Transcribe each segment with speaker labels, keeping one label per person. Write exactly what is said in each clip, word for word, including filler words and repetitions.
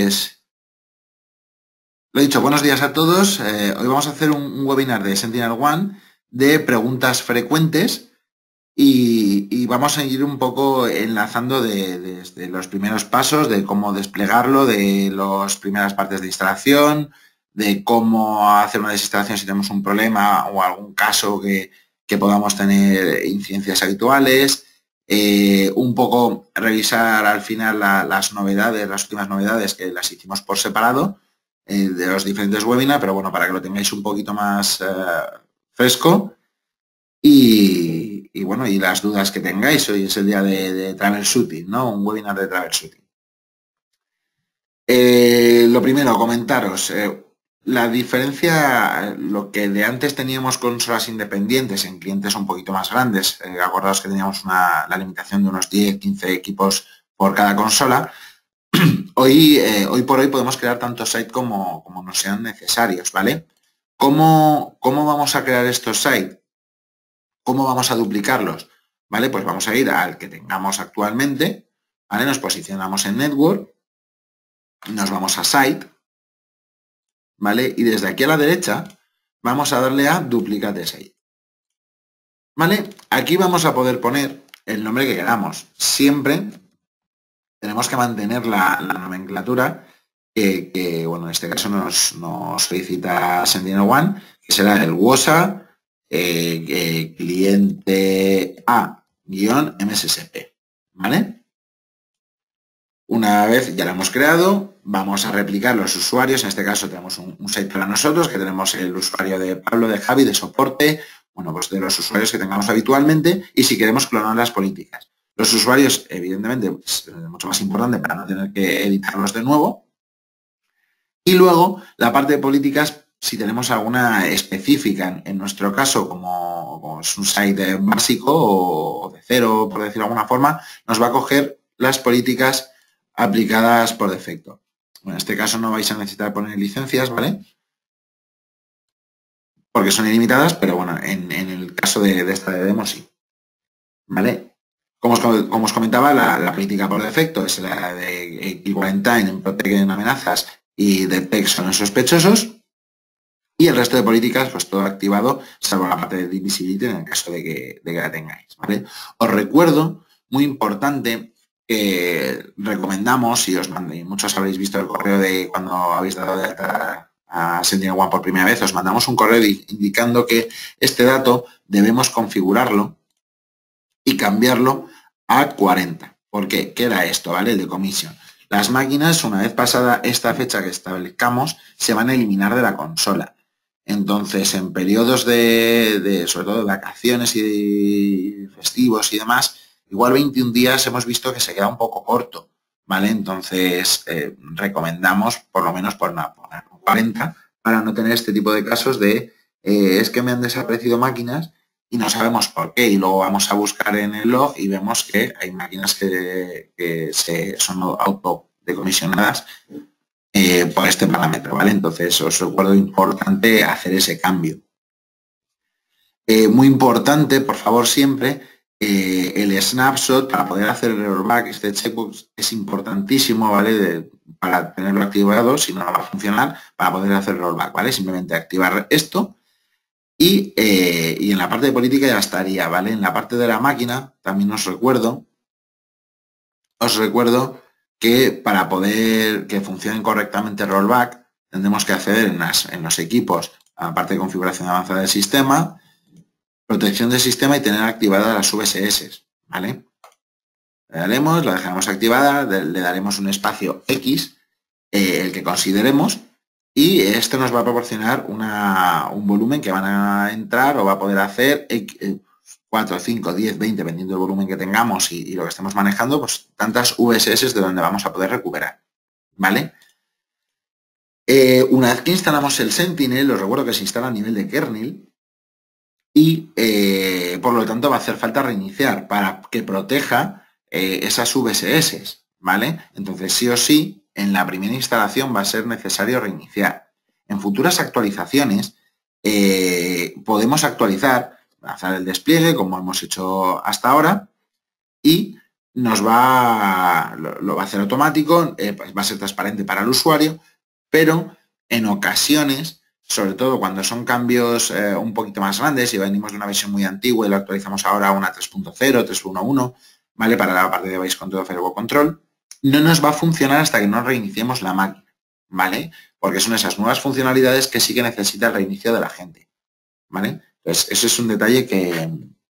Speaker 1: Pues, lo dicho, buenos días a todos. Eh, hoy vamos a hacer un, un webinar de SentinelOne de preguntas frecuentes y, y vamos a ir un poco enlazando de, de, desde los primeros pasos, de cómo desplegarlo, de las primeras partes de instalación, de cómo hacer una desinstalación si tenemos un problema o algún caso que, que podamos tener incidencias habituales. Eh, un poco revisar al final la, las novedades, las últimas novedades que las hicimos por separado eh, de los diferentes webinars, pero bueno, para que lo tengáis un poquito más eh, fresco y, y bueno, y las dudas que tengáis. Hoy es el día de, de troubleshooting, ¿no? Un webinar de troubleshooting. Eh, lo primero, comentaros, eh, la diferencia, lo que de antes teníamos consolas independientes en clientes un poquito más grandes, eh, acordaos que teníamos una, la limitación de unos diez, quince equipos por cada consola. Hoy, eh, hoy por hoy podemos crear tantos sites como, como nos sean necesarios, ¿vale? ¿Cómo, ¿Cómo vamos a crear estos sites? ¿Cómo vamos a duplicarlos? ¿Vale? Pues vamos a ir al que tengamos actualmente, ¿vale? Nos posicionamos en Network, nos vamos a Site, ¿vale? Y desde aquí a la derecha vamos a darle a Duplicate Site, ¿vale? Aquí vamos a poder poner el nombre que queramos. Siempre tenemos que mantener la, la nomenclatura que, que, bueno, en este caso nos, nos solicita SentinelOne, que será el W O S A eh, eh, cliente A-M S S P, ¿vale? Una vez ya lo hemos creado, vamos a replicar los usuarios. En este caso tenemos un, un site para nosotros, que tenemos el usuario de Pablo, de Javi, de soporte, bueno, pues de los usuarios que tengamos habitualmente, y si queremos clonar las políticas. Los usuarios, evidentemente, es mucho más importante para no tener que editarlos de nuevo. Y luego, la parte de políticas, si tenemos alguna específica, en, en nuestro caso, como, como es un site básico o de cero, por decirlo de alguna forma, nos va a coger las políticas aplicadas por defecto. Bueno, en este caso no vais a necesitar poner licencias, ¿vale? Porque son ilimitadas, pero bueno, en, en el caso de, de esta de demo sí, ¿vale? Como os, como os comentaba, la, la política por defecto es la de Quarantine, en Protegen amenazas y Detect son sospechosos. Y el resto de políticas, pues todo activado, salvo la parte de Divisibility en el caso de que, de que la tengáis, ¿vale? Os recuerdo, muy importante, que recomendamos, y os mandé, muchos habréis visto el correo de cuando habéis dado de alta a SentinelOne por primera vez, os mandamos un correo indicando que este dato debemos configurarlo y cambiarlo a cuarenta. ¿Por qué? ¿Qué era esto, vale? El de comisión. Las máquinas, una vez pasada esta fecha que establezcamos, se van a eliminar de la consola. Entonces, en periodos de, de sobre todo de vacaciones y festivos y demás, igual veintiún días hemos visto que se queda un poco corto, ¿vale? Entonces, eh, recomendamos por lo menos poner cuarenta para no tener este tipo de casos de eh, es que me han desaparecido máquinas y no sabemos por qué. Y luego vamos a buscar en el log y vemos que hay máquinas que, que se, son autodecomisionadas Eh, por este parámetro, ¿vale? Entonces os recuerdo importante hacer ese cambio. Eh, muy importante, por favor, siempre, eh, el snapshot para poder hacer el rollback. Este checkbox es importantísimo, ¿vale? De, para tenerlo activado, si no, no va a funcionar, para poder hacer el rollback, ¿vale? Simplemente activar esto y, eh, y en la parte de política ya estaría, ¿vale? En la parte de la máquina también os recuerdo, os recuerdo que para poder que funcionen correctamente el rollback tendremos que acceder en, las, en los equipos a la parte de configuración avanzada del sistema, protección del sistema y tener activadas las V S S, ¿vale? Le daremos, la dejaremos activada, le daremos un espacio X, eh, el que consideremos, y esto nos va a proporcionar una, un volumen que van a entrar o va a poder hacer cuatro, cinco, diez, veinte, dependiendo del volumen que tengamos y, y lo que estemos manejando, pues tantas V S S de donde vamos a poder recuperar, ¿vale? Eh, una vez que instalamos el Sentinel, os recuerdo que se instala a nivel de kernel y eh, por lo tanto va a hacer falta reiniciar para que proteja eh, esas V S S, ¿vale? Entonces sí o sí, en la primera instalación va a ser necesario reiniciar. En futuras actualizaciones eh, podemos actualizar, hacer el despliegue como hemos hecho hasta ahora y nos va, lo, lo va a hacer automático, eh, pues va a ser transparente para el usuario, pero en ocasiones, sobre todo cuando son cambios eh, un poquito más grandes y venimos de una versión muy antigua y lo actualizamos ahora a una tres punto cero, tres punto uno, ¿vale? Para la parte de Device Control, Firewall Control, no nos va a funcionar hasta que no reiniciemos la máquina, ¿vale? Porque son esas nuevas funcionalidades que sí que necesita el reinicio de la gente, ¿vale? Entonces, ese es un detalle que,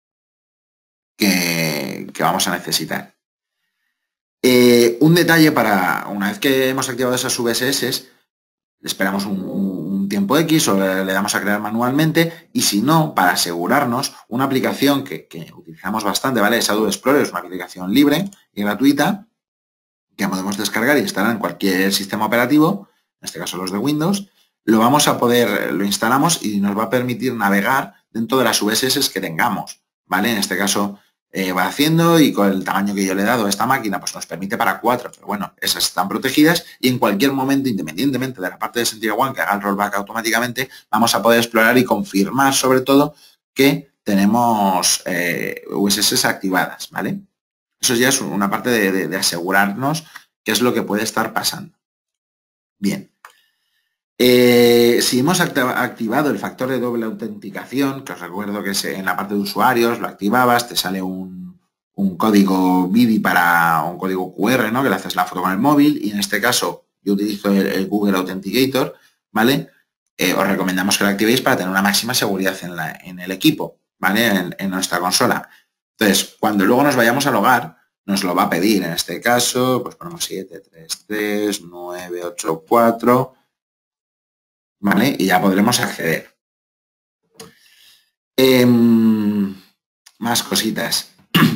Speaker 1: que, que vamos a necesitar. Eh, un detalle para, una vez que hemos activado esas V S S, esperamos un, un tiempo X o le, le damos a crear manualmente, y si no, para asegurarnos, una aplicación que, que utilizamos bastante, ¿vale? Es Adobe Explorer, es una aplicación libre y gratuita que podemos descargar y instalar en cualquier sistema operativo, en este caso los de Windows. Lo vamos a poder, lo instalamos y nos va a permitir navegar dentro de las V S S que tengamos, ¿vale? En este caso eh, va haciendo, y con el tamaño que yo le he dado a esta máquina, pues nos permite para cuatro, pero bueno, esas están protegidas, y en cualquier momento, independientemente de la parte de SentiryOne que haga el rollback automáticamente, vamos a poder explorar y confirmar sobre todo que tenemos eh, V S S activadas, ¿vale? Eso ya es una parte de, de, de asegurarnos qué es lo que puede estar pasando. Bien. Eh, si hemos activado el factor de doble autenticación, que os recuerdo que es en la parte de usuarios, lo activabas, te sale un, un código B I D I para un código Q R, ¿no? Que le haces la foto con el móvil, y en este caso yo utilizo el, el Google Authenticator, ¿vale? Eh, os recomendamos que lo activéis para tener una máxima seguridad en, la, en el equipo, ¿vale? En, en nuestra consola. Entonces, cuando luego nos vayamos a logar, nos lo va a pedir. En este caso, pues ponemos siete tres tres nueve ocho cuatro, ¿vale? Y ya podremos acceder. Eh, más cositas.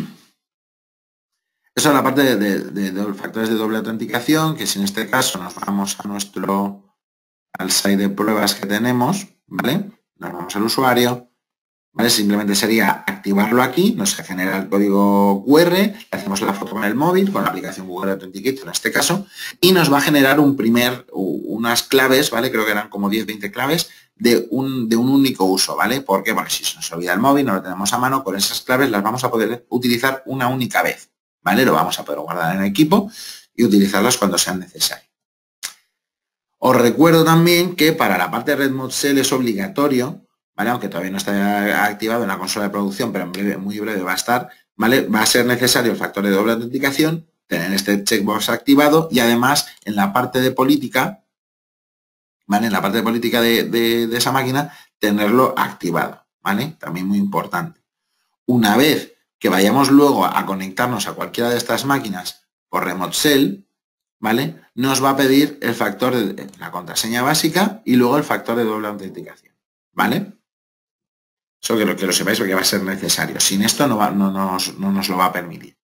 Speaker 1: Eso es la parte de, de, de, de factores de doble autenticación, que si en este caso nos vamos a nuestro, al site de pruebas que tenemos, ¿vale? Nos vamos al usuario, ¿vale? Simplemente sería activarlo aquí, nos genera el código Q R, hacemos la foto con el móvil, con la aplicación Google Authenticator en este caso, y nos va a generar un primer, unas claves, ¿vale? Creo que eran como diez veinte claves de un, de un único uso, ¿vale? Porque, bueno, si se nos olvida el móvil, no lo tenemos a mano, con esas claves las vamos a poder utilizar una única vez, ¿vale? Lo vamos a poder guardar en el equipo y utilizarlas cuando sean necesarias. Os recuerdo también que para la parte de Red Mode Shell es obligatorio, ¿vale? Aunque todavía no está activado en la consola de producción, pero en breve, muy breve va a estar, ¿vale? Va a ser necesario el factor de doble autenticación, tener este checkbox activado, y además en la parte de política, ¿vale? En la parte de política de, de, de esa máquina, tenerlo activado, ¿vale? También muy importante. Una vez que vayamos luego a conectarnos a cualquiera de estas máquinas por Remote Shell, ¿vale? Nos va a pedir el factor de la contraseña básica y luego el factor de doble autenticación, ¿vale? Eso que lo, que lo sepáis, porque va a ser necesario. Sin esto no, va, no, nos, no nos lo va a permitir.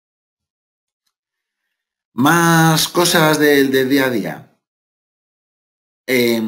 Speaker 1: Más cosas del, del día a día. Eh,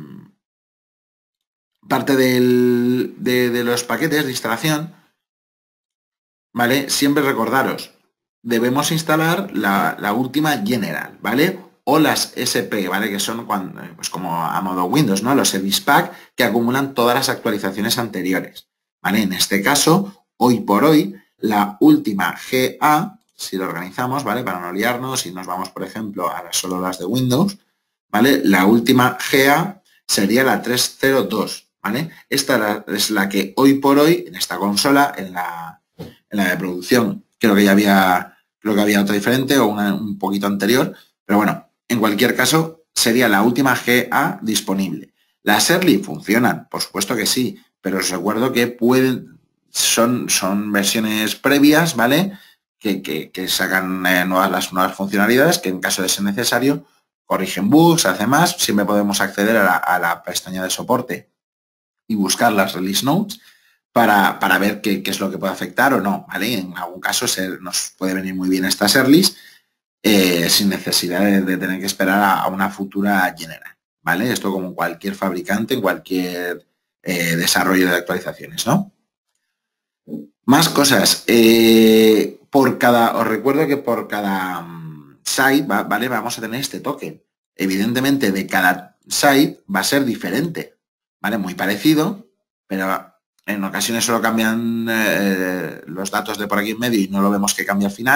Speaker 1: parte del, de, de los paquetes de instalación, ¿vale? Siempre recordaros, debemos instalar la, la última General, ¿vale? O las S P, ¿vale? Que son cuando, pues como a modo Windows, ¿no? Los Service Pack que acumulan todas las actualizaciones anteriores, ¿vale? En este caso, hoy por hoy, la última G A, si lo organizamos, ¿vale? Para no liarnos, y nos vamos, por ejemplo, a las solo las de Windows, ¿vale? La última G A sería la tres cero dos, ¿vale? Esta es la que hoy por hoy, en esta consola, en la, en la de producción, creo que ya había, creo que había otra diferente o una un poquito anterior, pero bueno, en cualquier caso, sería la última G A disponible. Las Early funcionan, por supuesto que sí, pero os recuerdo que pueden, son, son versiones previas, ¿vale? Que, que, que sacan eh, nuevas, las nuevas funcionalidades, que en caso de ser necesario, corrigen bugs, hace más. Siempre podemos acceder a la, a la pestaña de soporte y buscar las release notes para, para ver qué, qué es lo que puede afectar o no, ¿vale? En algún caso se, nos puede venir muy bien estas earlys, Eh, sin necesidad de, de tener que esperar a, a una futura general, ¿vale? Esto como cualquier fabricante, en cualquier eh, desarrollo de actualizaciones, ¿no? Más cosas. Eh, por cada, os recuerdo que por cada um, site, va, ¿vale? Vamos a tener este token. Evidentemente, de cada site va a ser diferente, ¿vale? Muy parecido, pero en ocasiones solo cambian eh, los datos de por aquí en medio y no lo vemos que cambia al final.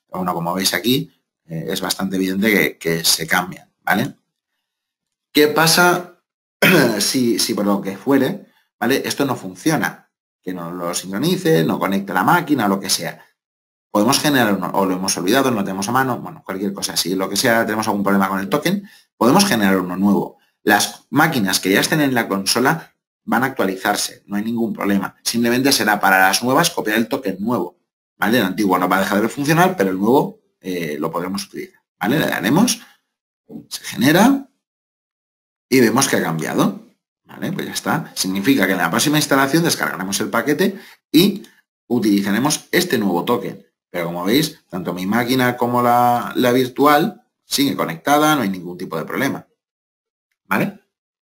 Speaker 1: bueno, como veis aquí, eh, es bastante evidente que, que se cambian, ¿vale? ¿Qué pasa si, si por lo que fuere, ¿vale? Esto no funciona, que no lo sincronice, no conecte la máquina, o lo que sea. Podemos generar uno, o lo hemos olvidado, no lo tenemos a mano, bueno, cualquier cosa. Si lo que sea, tenemos algún problema con el token, podemos generar uno nuevo. Las máquinas que ya estén en la consola van a actualizarse, no hay ningún problema. Simplemente será para las nuevas copiar el token nuevo, ¿vale? El antiguo no va a dejar de funcionar, pero el nuevo eh, lo podremos utilizar, ¿vale? Le daremos, se genera y vemos que ha cambiado, ¿vale? Pues ya está. Significa que en la próxima instalación descargaremos el paquete y utilizaremos este nuevo token. Pero como veis, tanto mi máquina como la, la virtual sigue conectada, no hay ningún tipo de problema, ¿vale?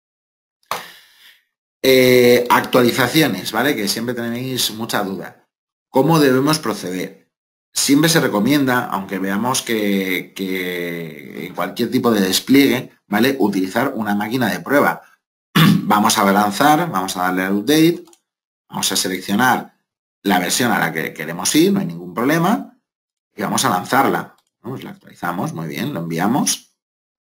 Speaker 1: Eh, actualizaciones, ¿vale? Que siempre tenéis mucha duda. ¿Cómo debemos proceder? Siempre se recomienda, aunque veamos que, que en cualquier tipo de despliegue, ¿vale? Utilizar una máquina de prueba. Vamos a lanzar, vamos a darle al update, vamos a seleccionar la versión a la que queremos ir, no hay ningún problema, y vamos a lanzarla. Pues la actualizamos, muy bien, lo enviamos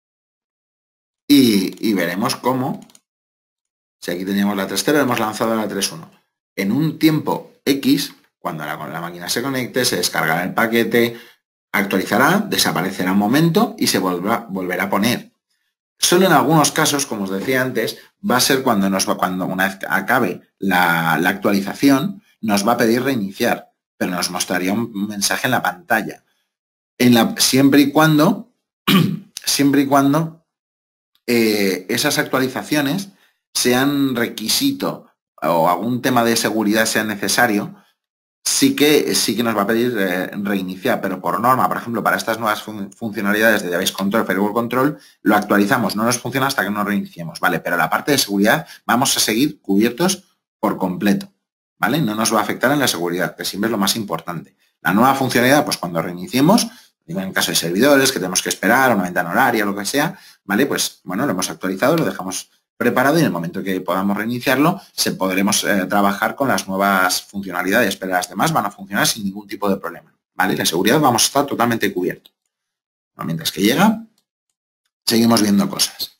Speaker 1: y, y veremos cómo, si aquí teníamos la tres punto cero, hemos lanzado la tres punto uno. En un tiempo X, cuando la, la máquina se conecte, se descargará el paquete, actualizará, desaparecerá un momento y se volverá, volverá a poner. Solo en algunos casos, como os decía antes, va a ser cuando, nos va, cuando una vez acabe la, la actualización, nos va a pedir reiniciar, pero nos mostraría un mensaje en la pantalla. En la, siempre y cuando, siempre y cuando eh, esas actualizaciones sean requisito o algún tema de seguridad sea necesario, sí que, sí que nos va a pedir eh, reiniciar, pero por norma, por ejemplo, para estas nuevas fun funcionalidades de Device Control, Firewall Control, lo actualizamos, no nos funciona hasta que no reiniciemos, ¿vale? Pero la parte de seguridad vamos a seguir cubiertos por completo, ¿vale? No nos va a afectar en la seguridad, que siempre es lo más importante. La nueva funcionalidad, pues cuando reiniciemos, digo, en caso de servidores, que tenemos que esperar, una ventana horaria, lo que sea, ¿vale? Pues, bueno, lo hemos actualizado, lo dejamos preparado y en el momento que podamos reiniciarlo, se podremos eh, trabajar con las nuevas funcionalidades, pero las demás van a funcionar sin ningún tipo de problema, ¿vale? La seguridad vamos a estar totalmente cubiertos. Bueno, mientras que llega, seguimos viendo cosas.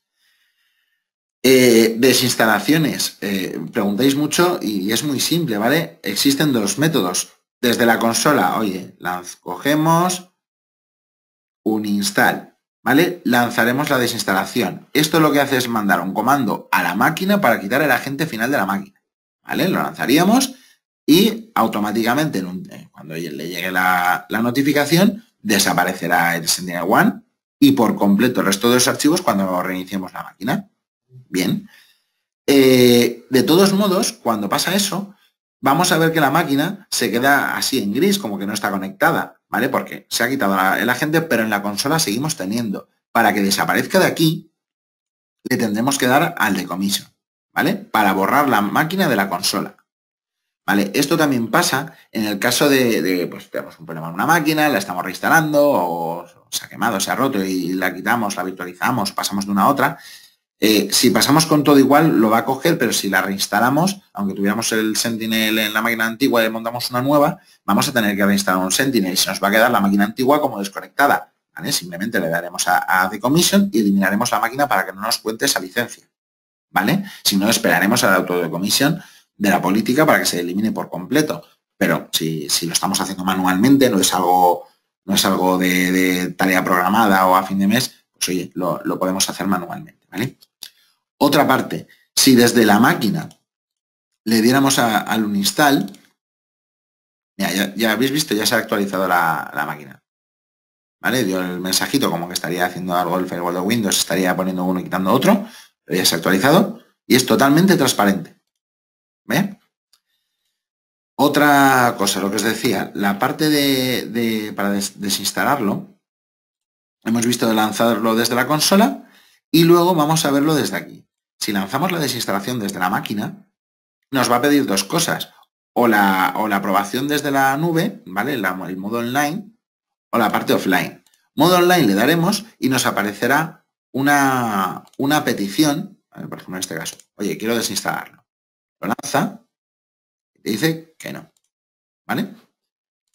Speaker 1: Eh, desinstalaciones, eh, preguntáis mucho y es muy simple, ¿vale? Existen dos métodos. Desde la consola, oye, las cogemos, un install, ¿vale? Lanzaremos la desinstalación. Esto lo que hace es mandar un comando a la máquina para quitar el agente final de la máquina, ¿vale? Lo lanzaríamos y automáticamente, en un, eh, cuando le llegue la, la notificación, desaparecerá el SentinelOne y por completo el resto de los archivos cuando reiniciemos la máquina. Bien. Eh, de todos modos, cuando pasa eso, vamos a ver que la máquina se queda así en gris, como que no está conectada, ¿vale? Porque se ha quitado la, el agente, pero en la consola seguimos teniendo. Para que desaparezca de aquí, le tendremos que dar al decommission, ¿vale? Para borrar la máquina de la consola, ¿vale? Esto también pasa en el caso de, de pues tenemos un problema en una máquina, la estamos reinstalando, o se ha quemado, se ha roto y la quitamos, la virtualizamos, pasamos de una a otra. Eh, si pasamos con todo igual, lo va a coger, pero si la reinstalamos, aunque tuviéramos el Sentinel en la máquina antigua y montamos una nueva, vamos a tener que reinstalar un Sentinel y se nos va a quedar la máquina antigua como desconectada, ¿vale? Simplemente le daremos a, a Decommission y eliminaremos la máquina para que no nos cuente esa licencia, ¿vale? Si no, esperaremos a la autodecommission de la política para que se elimine por completo. Pero si, si lo estamos haciendo manualmente, no es algo, no es algo de, de tarea programada o a fin de mes, pues oye, lo, lo podemos hacer manualmente, ¿vale? Otra parte, si desde la máquina le diéramos a, al uninstall, mira, ya, ya habéis visto, ya se ha actualizado la, la máquina, ¿vale? Dio el mensajito como que estaría haciendo algo el firewall de Windows, estaría poniendo uno y quitando otro, pero ya se ha actualizado y es totalmente transparente, ¿ve? Otra cosa, lo que os decía, la parte de, de para des, desinstalarlo, hemos visto de lanzarlo desde la consola y luego vamos a verlo desde aquí. Si lanzamos la desinstalación desde la máquina, nos va a pedir dos cosas, o la, o la aprobación desde la nube, ¿vale? La, el modo online, o la parte offline. Modo online le daremos y nos aparecerá una, una petición, ¿vale? Por ejemplo en este caso, oye, quiero desinstalarlo. Lo lanza y te dice que no, ¿vale?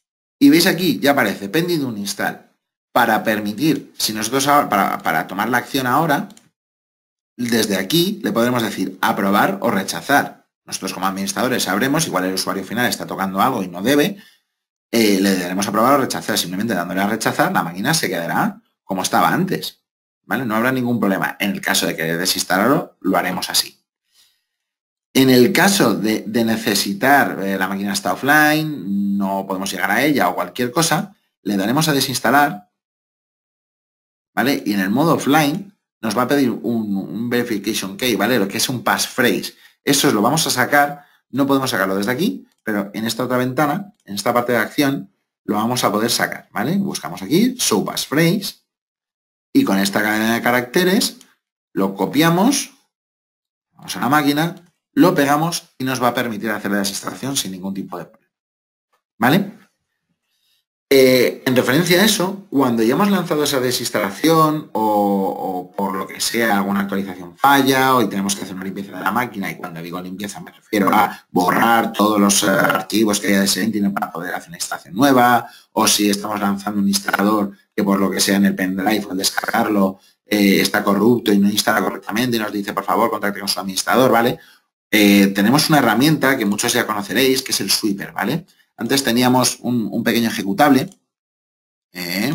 Speaker 1: Y veis aquí, ya aparece pending un install. Para permitir, si nosotros ahora, para, para tomar la acción ahora, desde aquí le podremos decir aprobar o rechazar. Nosotros como administradores sabremos, igual el usuario final está tocando algo y no debe, eh, le daremos aprobar o rechazar. Simplemente dándole a rechazar, la máquina se quedará como estaba antes. ¿Vale? No habrá ningún problema. En el caso de que desinstalarlo, lo haremos así. En el caso de, de necesitar, eh, la máquina está offline, no podemos llegar a ella o cualquier cosa, le daremos a desinstalar, ¿vale? Y en el modo offline nos va a pedir un, un verification key, ¿vale? Lo que es un passphrase. Eso lo vamos a sacar, no podemos sacarlo desde aquí, pero en esta otra ventana, en esta parte de acción, lo vamos a poder sacar, ¿vale? Buscamos aquí, show passphrase, y con esta cadena de caracteres lo copiamos, vamos a la máquina, lo pegamos y nos va a permitir hacer la desinstalación sin ningún tipo de problema. ¿Vale? Eh, en referencia a eso, cuando ya hemos lanzado esa desinstalación o, o por lo que sea alguna actualización falla o tenemos que hacer una limpieza de la máquina, y cuando digo limpieza me refiero a borrar todos los uh, archivos que haya de Sentinel para poder hacer una instalación nueva, o si estamos lanzando un instalador que por lo que sea en el pendrive al descargarlo eh, está corrupto y no instala correctamente y nos dice por favor contacte con su administrador, ¿vale? Eh, tenemos una herramienta que muchos ya conoceréis, que es el sweeper, ¿vale? Antes teníamos un, un pequeño ejecutable. Eh,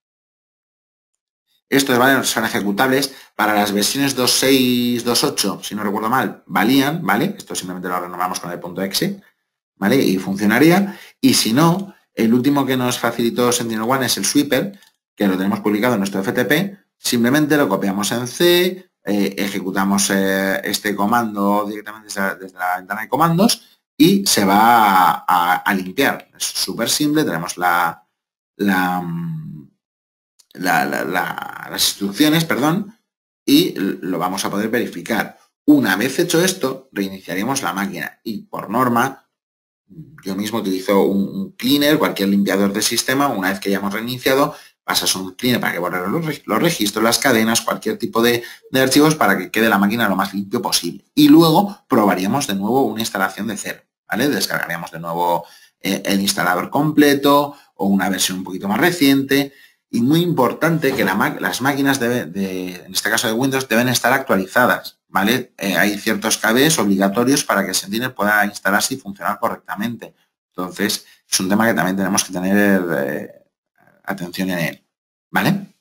Speaker 1: estos, ¿vale? Son ejecutables para las versiones dos punto seis, dos punto ocho, si no recuerdo mal, valían, ¿vale? Esto simplemente lo renombramos con el punto .exe, ¿vale? Y funcionaría. Y si no, el último que nos facilitó SentinelOne es el sweeper, que lo tenemos publicado en nuestro F T P. Simplemente lo copiamos en C, eh, ejecutamos eh, este comando directamente desde, desde la ventana de comandos y se va a, a, a limpiar. Es súper simple, tenemos la, la, la, la, la, las instrucciones, perdón, y lo vamos a poder verificar. Una vez hecho esto, reiniciaríamos la máquina y por norma, yo mismo utilizo un, un cleaner, cualquier limpiador de sistema, una vez que ya hemos reiniciado, pasas un cleaner para que borre los, los registros, las cadenas, cualquier tipo de, de archivos para que quede la máquina lo más limpio posible. Y luego probaríamos de nuevo una instalación de cero, ¿vale? Descargaríamos de nuevo eh, el instalador completo o una versión un poquito más reciente. Y muy importante que la, las máquinas, debe, de, en este caso de Windows, deben estar actualizadas, ¿vale? Eh, hay ciertos K Bs obligatorios para que Sentinel pueda instalarse y funcionar correctamente. Entonces, es un tema que también tenemos que tener eh, atención en él, ¿vale?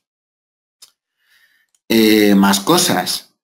Speaker 1: Eh, más cosas.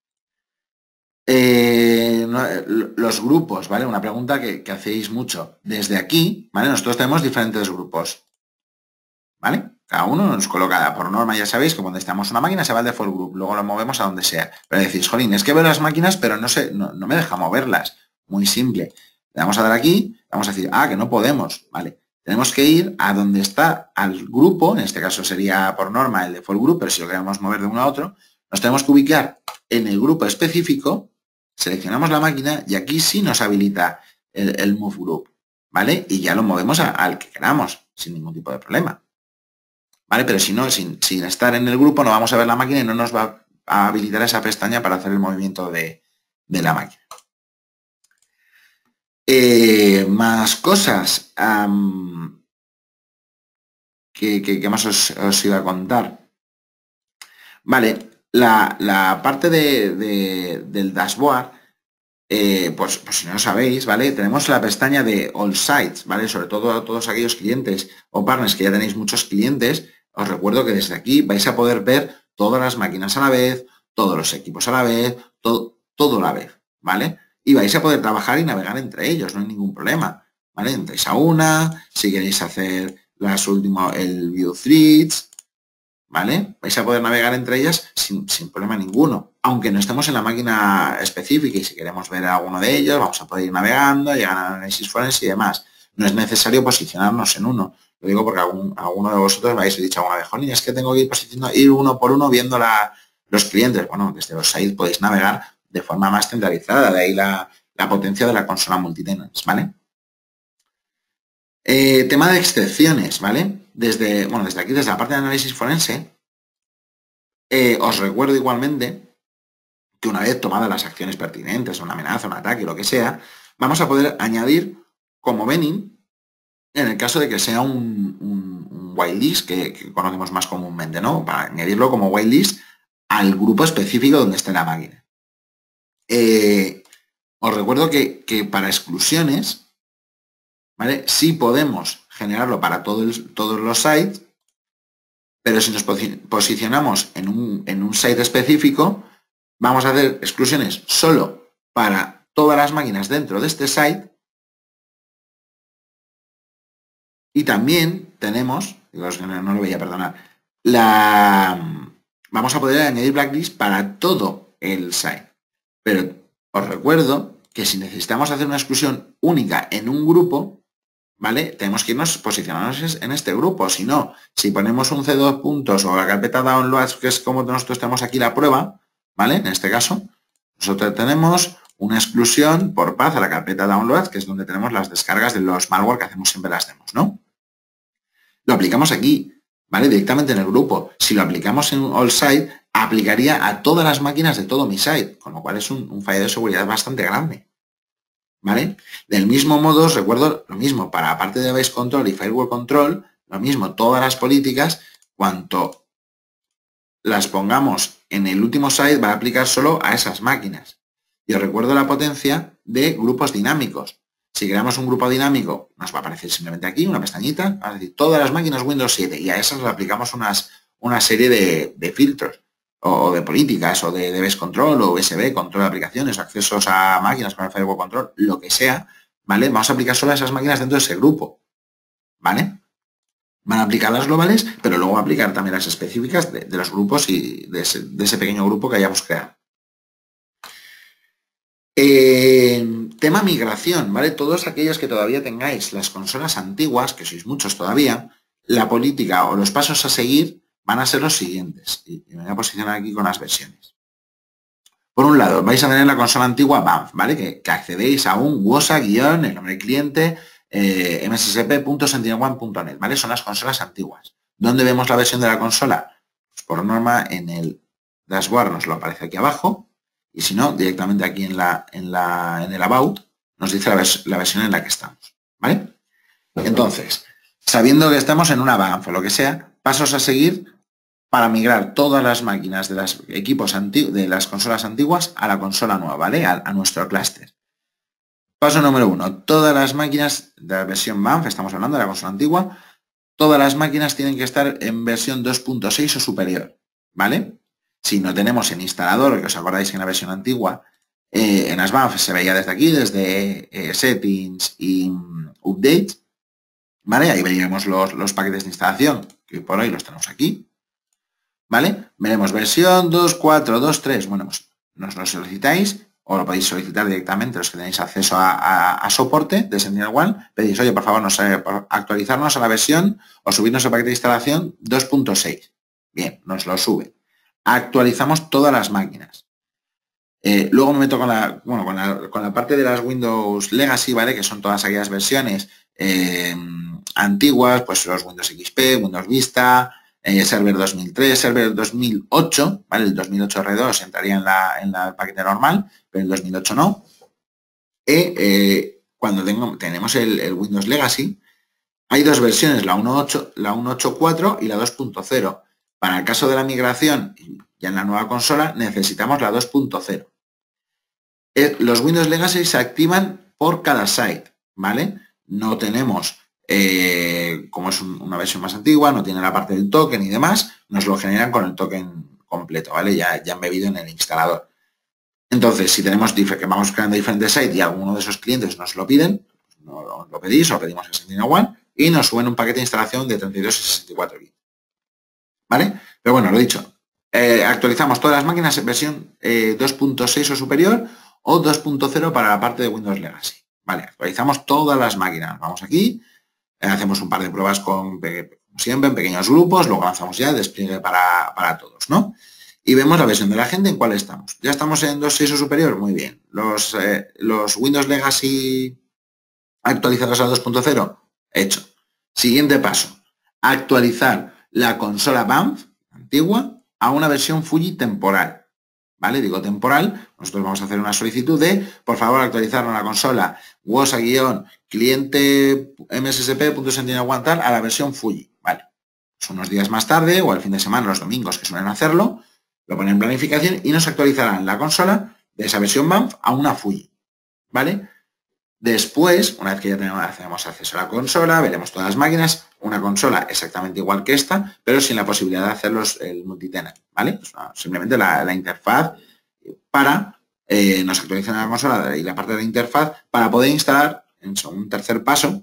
Speaker 1: Eh, los grupos, ¿vale? Una pregunta que, que hacéis mucho. Desde aquí, ¿vale? Nosotros tenemos diferentes grupos, ¿vale? Cada uno nos coloca, por norma ya sabéis que cuando estamos una máquina se va al default group, luego lo movemos a donde sea. Pero decís, jolín, es que veo las máquinas, pero no sé, no, no me deja moverlas. Muy simple. Le vamos a dar aquí, vamos a decir, ah, que no podemos, ¿vale? Tenemos que ir a donde está al grupo, en este caso sería por norma el default group, pero si lo queremos mover de uno a otro, nos tenemos que ubicar en el grupo específico, seleccionamos la máquina y aquí sí nos habilita el, el move group, ¿vale? Y ya lo movemos a, al que queramos, sin ningún tipo de problema. ¿Vale? Pero si no, sin, sin estar en el grupo, no vamos a ver la máquina y no nos va a habilitar esa pestaña para hacer el movimiento de, de la máquina. Eh, más cosas. Um, ¿qué, qué, qué más os, os iba a contar? Vale, la, la parte de, de, del dashboard, eh, pues, pues si no lo sabéis, ¿vale? Tenemos la pestaña de All Sites, ¿vale? Sobre todo a todos aquellos clientes o partners que ya tenéis muchos clientes. Os recuerdo que desde aquí vais a poder ver todas las máquinas a la vez, todos los equipos a la vez, todo, todo a la vez, ¿vale? Y vais a poder trabajar y navegar entre ellos, no hay ningún problema, ¿vale? Entráis a una, si queréis hacer las últimas, el view threads, ¿vale? Vais a poder navegar entre ellas sin, sin problema ninguno, aunque no estemos en la máquina específica y si queremos ver alguno de ellos, vamos a poder ir navegando, llegar a análisis forense y demás. No es necesario posicionarnos en uno. Lo digo porque algún, alguno de vosotros me habéis dicho alguna vez, jolín, es que tengo que ir posicionando, ir uno por uno viendo la, los clientes. Bueno, desde los sites podéis navegar de forma más centralizada, de ahí la, la potencia de la consola multitenants, ¿vale? Eh, tema de excepciones, ¿vale? Desde, bueno, desde aquí, desde la parte de análisis forense, eh, os recuerdo igualmente que una vez tomadas las acciones pertinentes, una amenaza, un ataque, lo que sea, vamos a poder añadir como Benin en el caso de que sea un, un, un whitelist que, que conocemos más comúnmente, ¿no? Para añadirlo como whitelist al grupo específico donde esté la máquina. Eh, os recuerdo que, que para exclusiones, ¿vale? Sí podemos generarlo para todo el, todos los sites, pero si nos posicionamos en un, en un site específico, vamos a hacer exclusiones solo para todas las máquinas dentro de este site. Y también tenemos, no lo voy a perdonar, la, vamos a poder añadir blacklist para todo el site. Pero os recuerdo que si necesitamos hacer una exclusión única en un grupo, ¿vale? Tenemos que irnos posicionarnos en este grupo. Si no, si ponemos un C dos puntos o la carpeta downloads, que es como nosotros tenemos aquí la prueba, ¿vale? En este caso, nosotros tenemos una exclusión por path a la carpeta downloads, que es donde tenemos las descargas de los malware que hacemos siempre las demos, ¿no? Lo aplicamos aquí, ¿vale? Directamente en el grupo. Si lo aplicamos en all site, aplicaría a todas las máquinas de todo mi site, con lo cual es un, un fallo de seguridad bastante grande, ¿vale? Del mismo modo, os recuerdo lo mismo para la parte de device control y firewall control, lo mismo, todas las políticas, cuanto las pongamos en el último site, va a aplicar solo a esas máquinas. Y os recuerdo la potencia de grupos dinámicos. Si creamos un grupo dinámico, nos va a aparecer simplemente aquí una pestañita, es decir, todas las máquinas Windows siete, y a esas le aplicamos unas, una serie de, de filtros, o de políticas, o de device control, o U S B, control de aplicaciones, accesos a máquinas con el firewall control, lo que sea, ¿vale? Vamos a aplicar solo a esas máquinas dentro de ese grupo, ¿vale? Van a aplicar las globales, pero luego va a aplicar también las específicas de, de los grupos y de ese, de ese pequeño grupo que hayamos creado. Eh, tema migración, ¿vale? Todos aquellos que todavía tengáis las consolas antiguas, que sois muchos todavía, la política o los pasos a seguir van a ser los siguientes. Y me voy a posicionar aquí con las versiones. Por un lado, vais a tener la consola antigua Banff, ¿vale? Que, que accedéis a un W O S A guión, el nombre del cliente, eh, m s s p punto sentinel one punto net, ¿vale? Son las consolas antiguas. ¿Dónde vemos la versión de la consola? Pues por norma en el dashboard nos lo aparece aquí abajo. Y si no, directamente aquí en, la, en, la, en el About nos dice la, vers la versión en la que estamos, ¿vale? Entonces, sabiendo que estamos en una Banff o lo que sea, pasos a seguir para migrar todas las máquinas de los equipos antiguos, de las consolas antiguas a la consola nueva, ¿vale? A, a nuestro clúster. Paso número uno, todas las máquinas de la versión Banff, estamos hablando de la consola antigua, todas las máquinas tienen que estar en versión dos punto seis o superior, ¿vale? Si no tenemos el instalador, que os acordáis que en la versión antigua, eh, en las Banff se veía desde aquí, desde eh, Settings y um, Update, ¿vale? Ahí veríamos los, los paquetes de instalación, que por hoy los tenemos aquí, ¿vale? Veremos versión dos punto cuatro, dos punto tres, bueno, pues nos lo solicitáis, o lo podéis solicitar directamente los que tenéis acceso a, a, a soporte de Sentinel One, pedís, oye, por favor, nos, eh, por actualizarnos a la versión o subirnos el paquete de instalación dos punto seis. Bien, nos lo sube. Actualizamos todas las máquinas. Eh, luego me meto con la, bueno, con la, con la parte de las Windows Legacy, ¿vale? Que son todas aquellas versiones eh, antiguas, pues los Windows X P, Windows Vista, eh, Server dos mil tres, Server dos mil ocho, ¿vale? El dos mil ocho R dos entraría en la, en la paquete normal, pero el dos mil ocho no. Y eh, cuando tengo, tenemos el, el Windows Legacy, hay dos versiones, la uno punto ocho punto cuatro y la dos punto cero. Para el caso de la migración, ya en la nueva consola, necesitamos la dos punto cero. Eh, los Windows Legacy se activan por cada site, ¿vale? No tenemos, eh, como es un, una versión más antigua, no tiene la parte del token y demás, nos lo generan con el token completo, ¿vale? Ya, ya embebido en el instalador. Entonces, si tenemos que vamos creando diferentes sites y alguno de esos clientes nos lo piden, nos lo pedís o lo pedimos en Sentinel One y nos suben un paquete de instalación de treinta y dos y sesenta y cuatro bits. ¿Vale? Pero bueno, lo dicho, eh, actualizamos todas las máquinas en versión eh, dos punto seis o superior o dos punto cero para la parte de Windows Legacy. Vale, actualizamos todas las máquinas. Vamos aquí, eh, hacemos un par de pruebas con, como siempre, en pequeños grupos, luego lanzamos ya el despliegue para, para todos, ¿no? Y vemos la versión de la gente en cuál estamos. Ya estamos en dos punto seis o superior, muy bien. Los, eh, los Windows Legacy actualizados a dos punto cero, hecho. Siguiente paso, actualizar la consola Banff antigua a una versión Fuji temporal, ¿vale? Digo temporal, nosotros vamos a hacer una solicitud de, por favor, actualizar la consola wosa-cliente mssp.sentinel-one tal a la versión Fuji, ¿vale? Pues unos días más tarde o el fin de semana, los domingos que suelen hacerlo, lo ponen en planificación y nos actualizarán la consola de esa versión B A M F a una Fuji, ¿vale? Después, una vez que ya tenemos, hacemos acceso a la consola, veremos todas las máquinas, una consola exactamente igual que esta, pero sin la posibilidad de hacer los, el multitenant, ¿vale? Pues, no, simplemente la, la interfaz para, eh, nos actualizan la consola y la parte de la interfaz para poder instalar, en un tercer paso,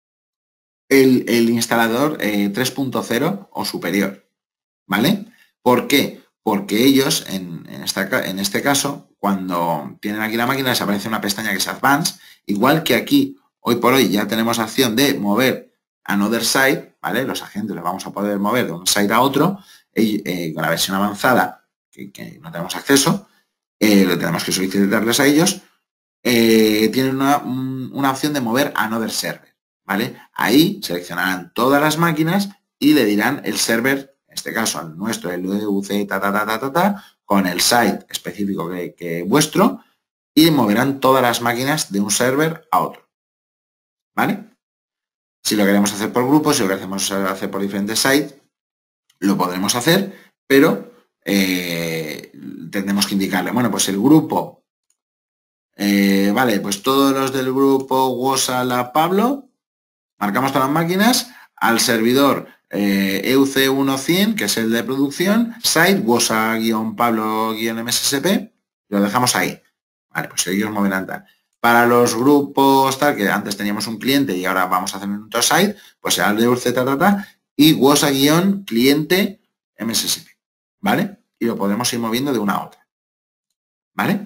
Speaker 1: el, el instalador eh, tres punto cero o superior, ¿vale? ¿Por qué? Porque ellos, en, en, esta, en este caso, cuando tienen aquí la máquina, les aparece una pestaña que es Advanced, igual que aquí, hoy por hoy, ya tenemos la opción de mover another site, ¿vale? Los agentes los vamos a poder mover de un site a otro, eh, eh, con la versión avanzada, que, que no tenemos acceso, eh, lo tenemos que solicitarles a ellos, eh, tienen una, un, una opción de mover another server, ¿vale? Ahí seleccionarán todas las máquinas y le dirán el server, en este caso al nuestro, el U C, ta, ta, ta, ta, ta, ta, con el site específico que, que vuestro, y moverán todas las máquinas de un server a otro, ¿vale? Si lo queremos hacer por grupos, si lo queremos hacer por diferentes sites, lo podremos hacer, pero eh, tendremos que indicarle, bueno, pues el grupo, eh, vale, pues todos los del grupo wosa la Pablo, marcamos todas las máquinas, al servidor eh, E U C uno cien, que es el de producción, site wosa-pablo-mssp, lo dejamos ahí. Vale, pues ellos moverán tal. Para los grupos tal, que antes teníamos un cliente y ahora vamos a hacer un otro site, pues será el de E U C ta, ta, ta, y wosa-cliente mssp, ¿vale? Y lo podemos ir moviendo de una a otra, ¿vale?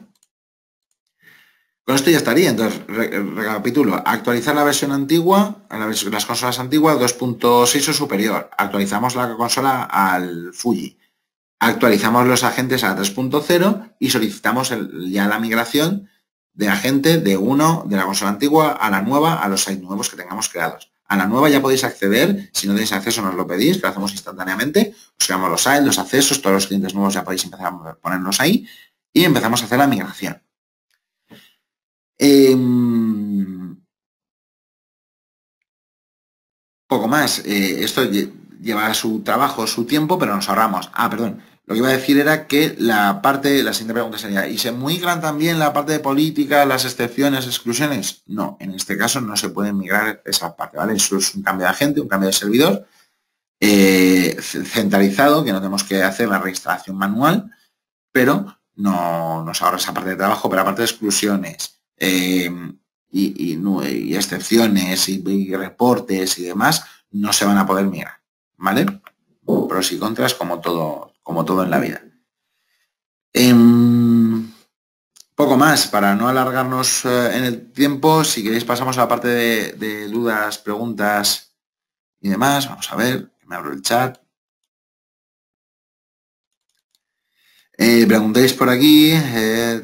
Speaker 1: Con esto ya estaría. Entonces, re recapitulo. Actualizar la versión antigua, la versión, las consolas antiguas dos punto seis o superior. Actualizamos la consola al Fuji. Actualizamos los agentes a tres punto cero y solicitamos el, ya la migración de agente de uno de la consola antigua a la nueva, a los sites nuevos que tengamos creados. A la nueva ya podéis acceder, si no tenéis acceso nos lo pedís, que lo hacemos instantáneamente, os creamos los sites, los accesos, todos los clientes nuevos ya podéis empezar a ponerlos ahí y empezamos a hacer la migración. Eh, poco más. Eh, esto lleva su trabajo, su tiempo, pero nos ahorramos. Ah, perdón. Lo que iba a decir era que la parte, la siguiente pregunta sería, ¿y se migran también la parte de política, las excepciones, exclusiones? No, en este caso no se puede migrar esa parte, ¿vale? Eso es un cambio de agente, un cambio de servidor eh, centralizado, que no tenemos que hacer la reinstalación manual, pero no nos ahorra esa parte de trabajo, pero aparte de exclusiones eh, y, y, y excepciones y, y reportes y demás, no se van a poder migrar, ¿vale? Pros y contras como todo, como todo en la vida. Eh, poco más, para no alargarnos eh, en el tiempo, si queréis pasamos a la parte de, de dudas, preguntas y demás. Vamos a ver, me abro el chat. Eh, preguntéis por aquí eh,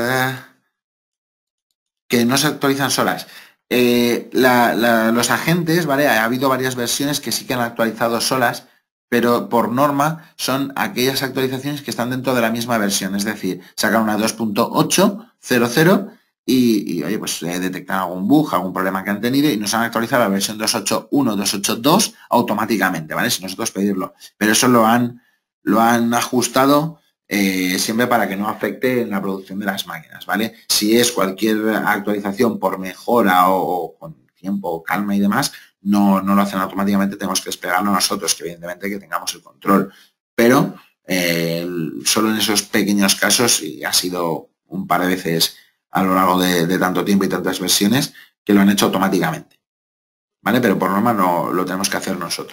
Speaker 1: que no se actualizan solas. Eh, la, la, los agentes, ¿vale? Ha habido varias versiones que sí que han actualizado solas, pero por norma son aquellas actualizaciones que están dentro de la misma versión. Es decir, sacan una dos punto ocho punto cero y, y, oye, pues eh, detectan algún bug, algún problema que han tenido y nos han actualizado la versión dos punto ocho punto uno, dos punto ocho punto dos automáticamente, ¿vale? Si nosotros pedirlo. Pero eso lo han, lo han ajustado Eh, siempre para que no afecte en la producción de las máquinas, ¿vale? Si es cualquier actualización por mejora o, o con tiempo, calma y demás, no, no lo hacen automáticamente, tenemos que esperarlo nosotros, que evidentemente que tengamos el control. Pero eh, solo en esos pequeños casos, y ha sido un par de veces a lo largo de, de tanto tiempo y tantas versiones, que lo han hecho automáticamente, ¿vale? Pero por norma no lo tenemos que hacer nosotros.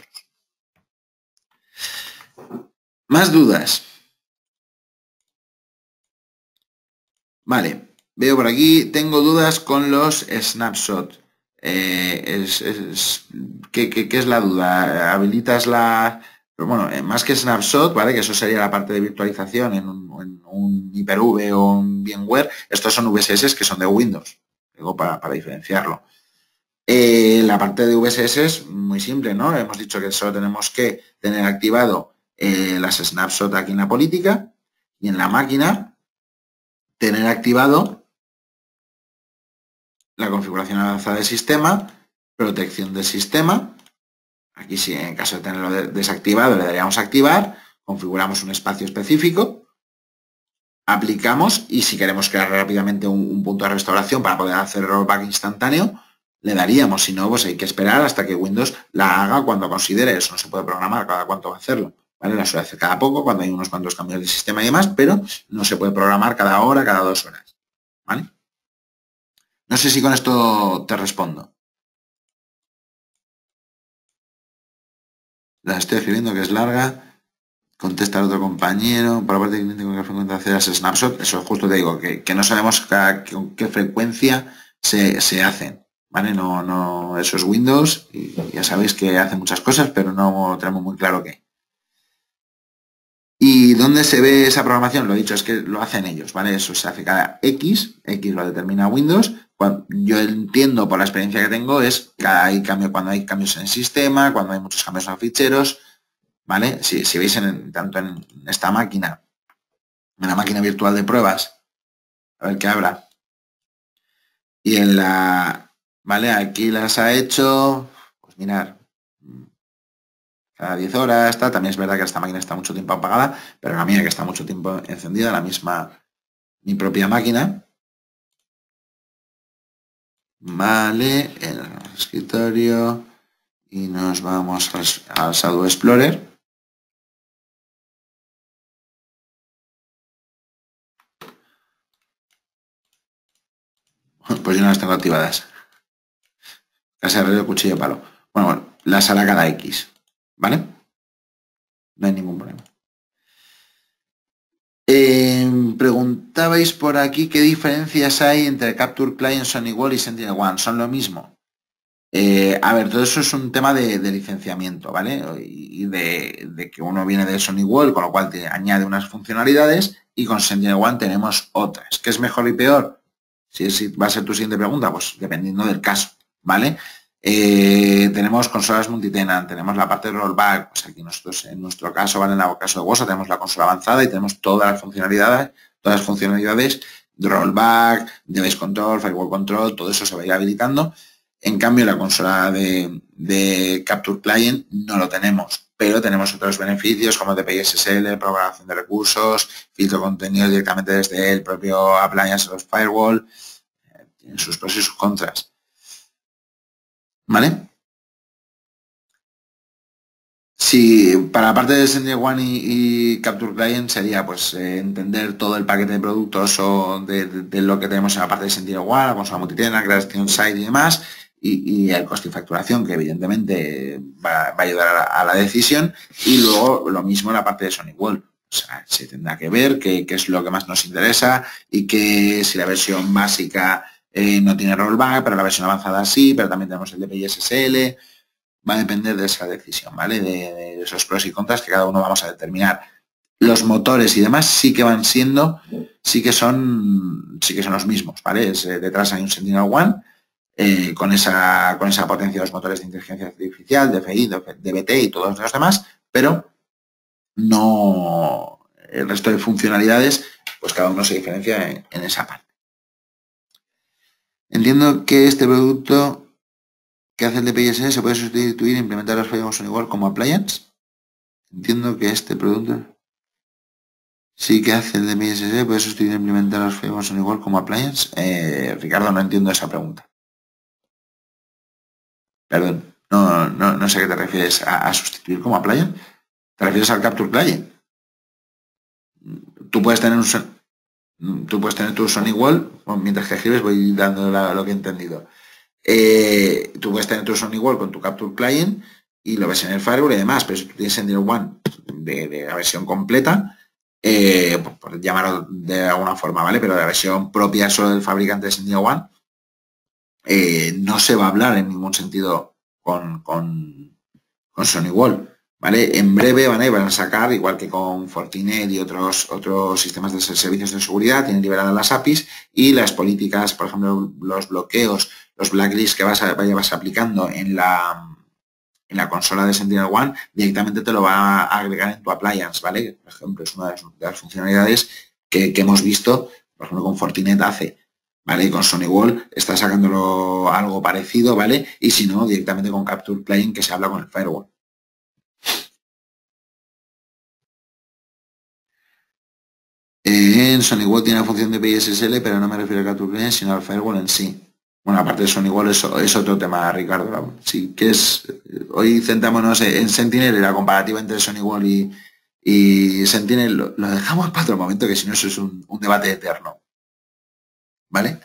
Speaker 1: Más dudas. Vale, veo por aquí, tengo dudas con los snapshots. Eh, es, es, ¿qué, qué, ¿Qué es la duda? ¿Habilitas la...? Pero bueno, más que snapshot, ¿vale? Que eso sería la parte de virtualización en un, en un Hyper-V o un VMware. Estos son V S S que son de Windows, digo para, para diferenciarlo. Eh, la parte de V S S es muy simple, ¿no? Hemos dicho que solo tenemos que tener activado eh, las snapshots aquí en la política y en la máquina. tener activado la configuración avanzada del sistema, protección del sistema. Aquí sí, en caso de tenerlo desactivado, le daríamos a activar, configuramos un espacio específico, aplicamos y si queremos crear rápidamente un, un punto de restauración para poder hacer rollback instantáneo, le daríamos. Si no, pues hay que esperar hasta que Windows la haga cuando considere. Eso no se puede programar cada cuánto va a hacerlo. ¿Vale? La suele hacer cada poco, cuando hay unos cuantos cambios de sistema y demás, pero no se puede programar cada hora, cada dos horas. ¿Vale? No sé si con esto te respondo. La estoy escribiendo, que es larga. Contesta al otro compañero. Por la parte de cliente con qué frecuencia hacer ese snapshot. Eso justo te digo, que, que no sabemos con qué frecuencia se, se hacen. ¿Vale? No, no, eso es Windows. Y ya sabéis que hace muchas cosas, pero no tenemos muy claro qué. ¿Y dónde se ve esa programación? Lo he dicho, es que lo hacen ellos, ¿vale? Eso se hace cada X, X lo determina Windows. Cuando, yo entiendo por la experiencia que tengo, es que hay cambio, cuando hay cambios en el sistema, cuando hay muchos cambios en los ficheros, ¿vale? Si, si veis en, tanto en esta máquina, en la máquina virtual de pruebas, a ver qué habrá. Y en la, ¿vale? Aquí las ha hecho, pues mirar, cada diez horas, está. También es verdad que esta máquina está mucho tiempo apagada, pero la mía que está mucho tiempo encendida, la misma, mi propia máquina. Vale, en el escritorio y nos vamos al, al Shadow Explorer. Pues yo no las tengo activadas. Casa de cuchillo de palo. Bueno, bueno, las hará cada X, ¿vale? No hay ningún problema. Eh, preguntabais por aquí qué diferencias hay entre Capture Client, SonyWall y SentinelOne. ¿Son lo mismo? Eh, a ver, todo eso es un tema de, de licenciamiento, ¿vale? Y de, de que uno viene de SonyWall, con lo cual te añade unas funcionalidades y con SentinelOne tenemos otras. ¿Qué es mejor y peor? Si, si va a ser tu siguiente pregunta, pues dependiendo del caso, ¿vale? Eh, tenemos consolas multitenant, tenemos la parte de rollback, pues aquí nosotros en nuestro caso, ¿vale? En el caso de WOSA tenemos la consola avanzada y tenemos todas las funcionalidades, todas las funcionalidades de rollback, de base control, firewall control, todo eso se va a ir habilitando. En cambio, la consola de, de Capture Client no lo tenemos, pero tenemos otros beneficios como D P I S S L, programación de recursos, filtro de contenido directamente desde el propio appliance of firewall, eh, tienen sus pros y sus contras. ¿Vale? Si para la parte de SentinelOne y, y Capture Client sería pues eh, entender todo el paquete de productos o de, de, de lo que tenemos en la parte de SentinelOne, la consola multitenant, creación site y demás, y, y el coste y facturación, que evidentemente va, va a ayudar a la, a la decisión, y luego lo mismo en la parte de SonyWall. O sea, se tendrá que ver qué, qué es lo que más nos interesa y que si la versión básica eh, no tiene rollback, pero la versión avanzada sí, pero también tenemos el D P I S S L. Va a depender de esa decisión, ¿vale? De, de esos pros y contras que cada uno vamos a determinar. Los motores y demás sí que van siendo, sí que son, sí que son los mismos, ¿vale? Es, eh, detrás hay un SentinelOne eh, con esa, con esa potencia de los motores de inteligencia artificial, D F I, D B T y todos los demás, pero no el resto de funcionalidades, pues cada uno se diferencia en, en esa parte. Entiendo que este producto que hace el D P I S S se puede sustituir e implementar los firewalls igual como appliance. Entiendo que este producto sí que hace el D P I S S, puede sustituir e implementar los firewalls igual como appliance. Eh, Ricardo, no entiendo esa pregunta. Perdón, no, no, no sé a qué te refieres a, a sustituir como appliance. ¿Te refieres al Capture Client? Tú puedes tener un tú puedes tener tu SonyWall, bueno, mientras que escribes voy dando la, lo que he entendido. Eh, tú puedes tener tu SonyWall con tu Capture Client y lo ves en el firewall y demás, pero si tú tienes SentinelOne de, de la versión completa, eh, por, por llamarlo de alguna forma, ¿vale? Pero la versión propia solo del fabricante de SentinelOne, eh, no se va a hablar en ningún sentido con, con, con SonyWall, ¿vale? En breve van a, van a sacar, igual que con Fortinet y otros, otros sistemas de servicios de seguridad, tienen liberadas las A P Is y las políticas, por ejemplo, los bloqueos, los blacklists que vas, a, vas aplicando en la, en la consola de SentinelOne, directamente te lo va a agregar en tu appliance, ¿vale? Por ejemplo, es una de las funcionalidades que, que hemos visto por ejemplo con Fortinet hace, ¿vale? Y con SonyWall está sacándolo algo parecido, ¿vale? Y si no, directamente con Capture Client que se habla con el firewall. En SonyWall tiene la función de P I S S L, pero no me refiero a Capture Client, sino al firewall en sí. Bueno, aparte de SonyWall es, es otro tema, Ricardo. Si quieres, hoy centrémonos en Sentinel y la comparativa entre SonyWall y, y Sentinel, lo, lo dejamos para otro momento, que si no eso es un, un debate eterno. ¿Vale?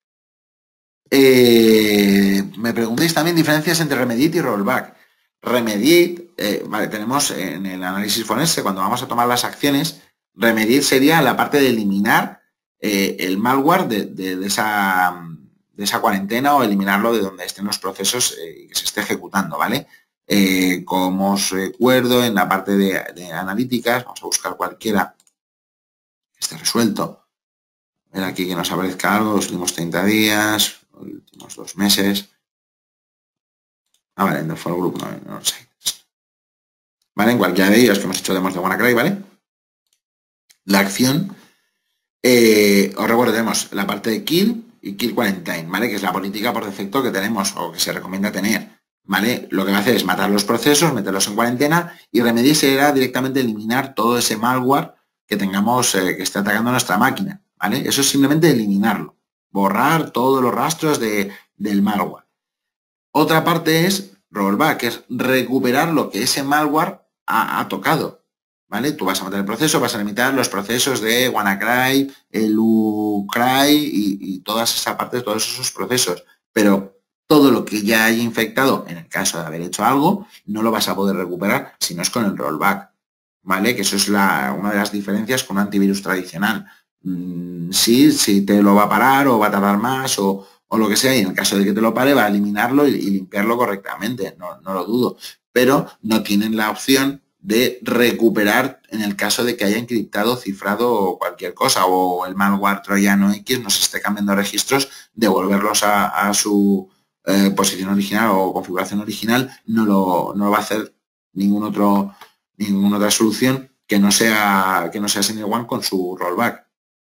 Speaker 1: Eh, me preguntéis también diferencias entre Remedit y Rollback. Remedit, eh, vale, tenemos en el análisis forense, cuando vamos a tomar las acciones, Remedit sería la parte de eliminar eh, el malware de, de, de, esa, de esa cuarentena o eliminarlo de donde estén los procesos eh, y que se esté ejecutando, ¿vale? Eh, como os recuerdo, en la parte de, de analíticas, vamos a buscar cualquiera que esté resuelto. A ver aquí que nos aparezca algo, los últimos treinta días, los últimos dos meses. Ah, vale, en el for group no, no lo sé. Vale, en cualquiera de ellos que hemos hecho demos de WannaCry, ¿vale? La acción, eh, os recuerdo, tenemos la parte de kill y kill quarantine, ¿vale? Que es la política por defecto que tenemos o que se recomienda tener, ¿vale? Lo que va a hacer es matar los procesos, meterlos en cuarentena y Remedy será directamente eliminar todo ese malware que tengamos eh, que esté atacando nuestra máquina, ¿vale? Eso es simplemente eliminarlo, borrar todos los rastros de, del malware. Otra parte es rollback, que es recuperar lo que ese malware ha, ha tocado, ¿vale? Tú vas a matar el proceso, vas a limitar los procesos de WannaCry, el UCry y, y todas esas partes, todos esos procesos, pero todo lo que ya haya infectado, en el caso de haber hecho algo, no lo vas a poder recuperar si no es con el rollback, ¿vale? Que eso es la, una de las diferencias con un antivirus tradicional. Mm, sí, sí te lo va a parar o va a tardar más o, o lo que sea, y en el caso de que te lo pare va a eliminarlo y, y limpiarlo correctamente, no, no lo dudo, pero no tienen la opción de recuperar en el caso de que haya encriptado, cifrado cualquier cosa o el malware troyano X nos esté cambiando registros, devolverlos a, a su eh, posición original o configuración original, no lo, no lo va a hacer ningún otro, ninguna otra solución que no sea que no sea SentinelOne con su rollback.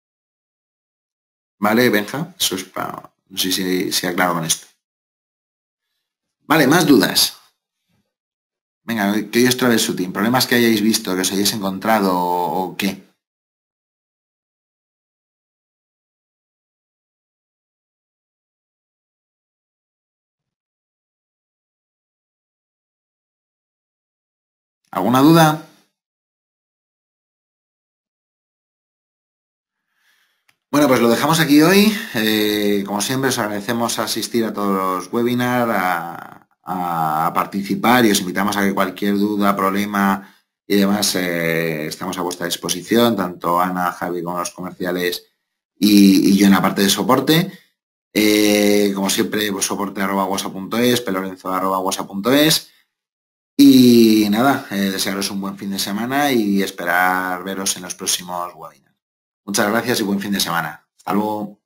Speaker 1: ¿Vale, Benja? Eso es para... No sé si, si aclaro con esto. Vale, más dudas. Venga, que hoy es Troubleshooting. ¿Problemas que hayáis visto, que os hayáis encontrado o qué? ¿Alguna duda? Bueno, pues lo dejamos aquí hoy. Eh, como siempre, os agradecemos asistir a todos los webinars, a, a participar y os invitamos a que cualquier duda, problema y demás eh, estamos a vuestra disposición, tanto Ana, Javi como los comerciales y, y yo en la parte de soporte. Eh, como siempre, pues soporte arroba whatsapp punto es, pelorenzo arroba whatsapp punto es. Y nada, eh, desearos un buen fin de semana y esperar veros en los próximos webinars. Muchas gracias y buen fin de semana. Hasta luego.